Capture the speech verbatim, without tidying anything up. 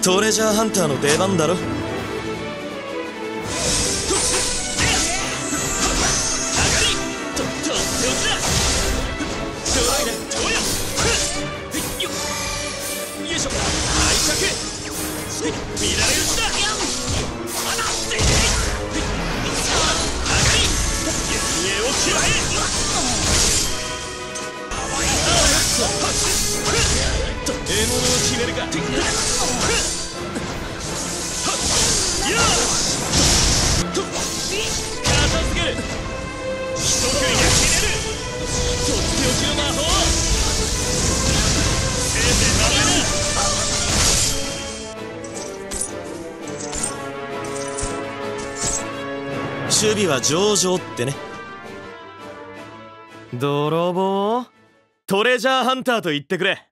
トレジャーハンターの出番だろ。獲物を決めるか。片付ける。一振りで決める。とっておきの魔法。せいぜい守れな。守備は上々ってね。泥棒？トレジャーハンターと言ってくれ。